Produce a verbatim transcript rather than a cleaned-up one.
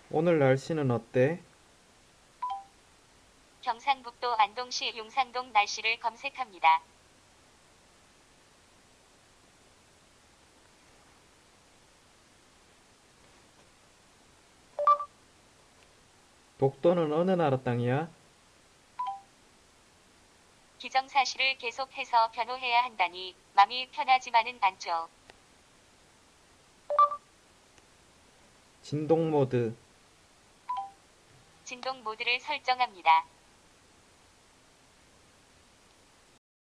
오늘 날씨는 어때? 경상북도 안동시 용산동 날씨를 검색합니다. 독도는 어느 나라 땅이야? 기정사실을 계속해서 변호해야 한다니 맘이 편하지만은 않죠. 진동 모드. 진동 모드를 설정합니다.